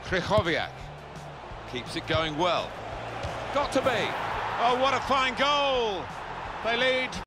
Krychowiak keeps it going well. Got to be. Oh, what a fine goal. They lead.